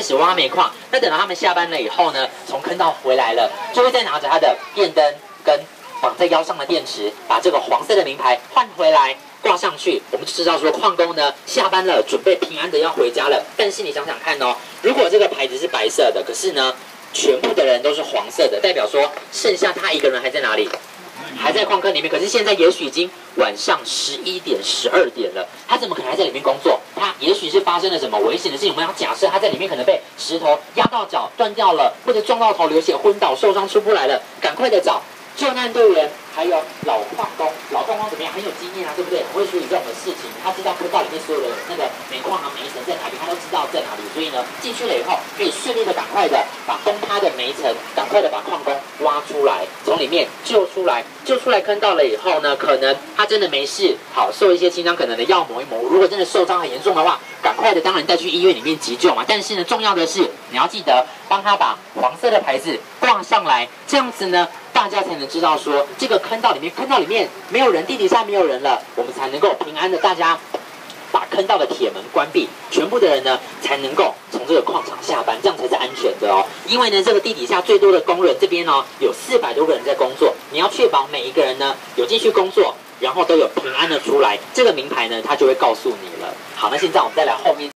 始挖煤矿。那等到他们下班了以后呢，从坑道回来了，就会再拿着他的电灯跟绑在腰上的电池，把这个黄色的名牌换回来。挂上去，我们就知道说矿工呢下班了，准备平安的要回家了。但是你想想看哦，如果这个牌子是白色的，可是呢全部的人都是黄色的，代表说剩下他一个人还在哪里？还在矿坑里面。可是现在也许已经晚上11点、12点了，他怎么可能还在里面工作？他也许是发生了什么危险的事情。我们要假设他在里面可能被石头压到脚断掉了，或者撞到头流血昏倒受伤出不来了，赶快的找救难队员，还有老矿工。老矿工怎么样？很有经验啊，对不对？很会处理这种的事情。他知道坑道里面所有的那个煤矿啊、煤层在哪里，他都知道在哪里。所以呢，进去了以后，可以顺利的赶快的把崩塌的煤层，赶快的把矿工挖出来，从里面救出来。救出来坑道了以后呢，可能他真的没事，好受一些轻伤，可能的药抹一抹。如果真的受伤很严重的话，赶快的当然带去医院里面急救嘛。但是呢，重要的是你要记得帮他把黄色的牌子挂上来，这样子呢。大家才能知道说，这个坑道里面没有人，地底下没有人了，我们才能够平安的，大家把坑道的铁门关闭，全部的人呢才能够从这个矿场下班，这样才是安全的哦。因为呢，这个地底下最多的工人这边哦，有400多个人在工作，你要确保每一个人呢有进去工作，然后都有平安的出来，这个名牌呢，它就会告诉你了。好，那现在我们再来后面。